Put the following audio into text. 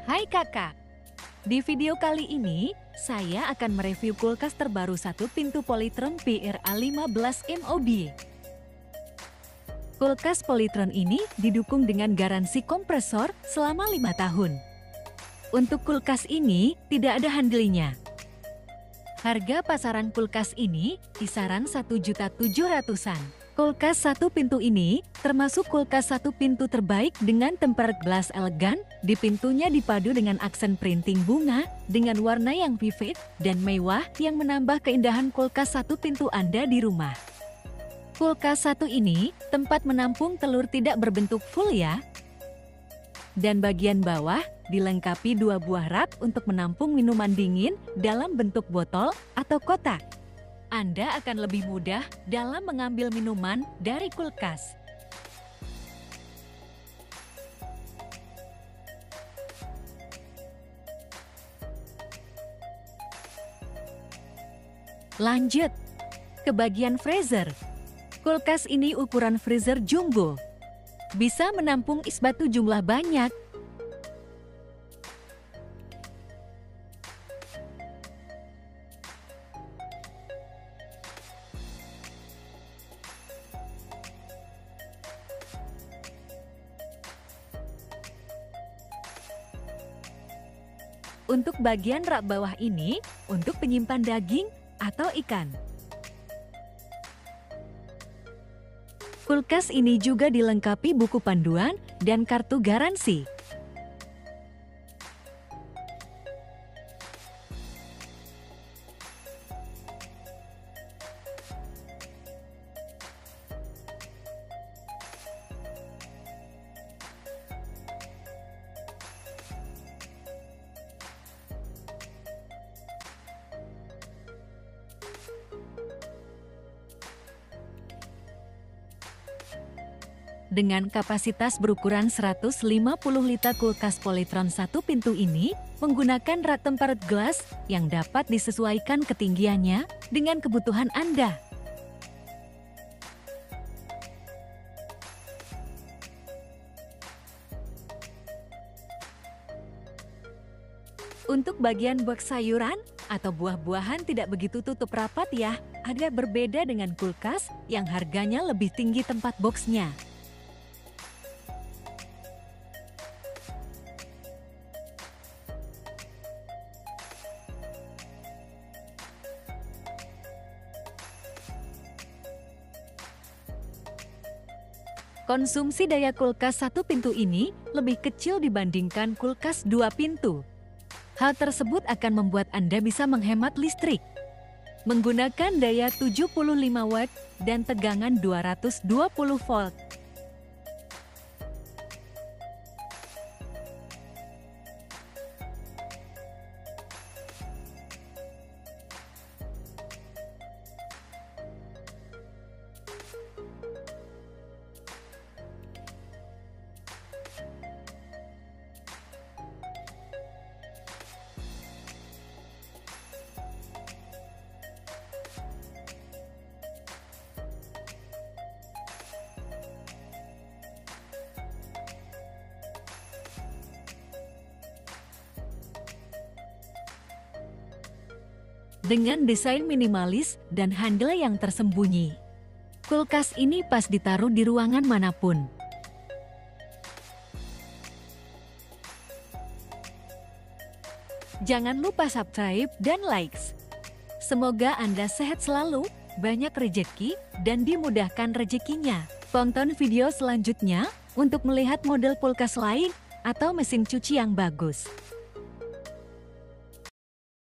Hai kakak, di video kali ini saya akan mereview kulkas terbaru satu pintu Polytron PRA15 MOB. Kulkas Polytron ini didukung dengan garansi kompresor selama 5 tahun. Untuk kulkas ini tidak ada handlenya. Harga pasaran kulkas ini kisaran 1.700.000-an. Kulkas satu pintu ini termasuk kulkas satu pintu terbaik dengan tempered glass elegan. Di pintunya dipadu dengan aksen printing bunga dengan warna yang vivid dan mewah yang menambah keindahan kulkas satu pintu Anda di rumah. Kulkas satu ini tempat menampung telur tidak berbentuk full ya. Dan bagian bawah dilengkapi 2 buah rak untuk menampung minuman dingin dalam bentuk botol atau kotak. Anda akan lebih mudah dalam mengambil minuman dari kulkas. Lanjut ke bagian freezer. Kulkas ini ukuran freezer jumbo. Bisa menampung es batu jumlah banyak. Untuk bagian rak bawah ini, untuk penyimpan daging atau ikan. Kulkas ini juga dilengkapi buku panduan dan kartu garansi. Dengan kapasitas berukuran 150 liter, kulkas Polytron satu pintu ini menggunakan rak tempered glass yang dapat disesuaikan ketinggiannya dengan kebutuhan Anda. Untuk bagian box sayuran atau buah-buahan tidak begitu tutup rapat ya, agak berbeda dengan kulkas yang harganya lebih tinggi tempat boxnya. Konsumsi daya kulkas satu pintu ini lebih kecil dibandingkan kulkas 2 pintu. Hal tersebut akan membuat Anda bisa menghemat listrik. Menggunakan daya 75 watt dan tegangan 220 volt. Dengan desain minimalis dan handle yang tersembunyi, kulkas ini pas ditaruh di ruangan manapun. Jangan lupa subscribe dan likes. Semoga Anda sehat selalu, banyak rezeki, dan dimudahkan rezekinya. Tonton video selanjutnya untuk melihat model kulkas lain atau mesin cuci yang bagus.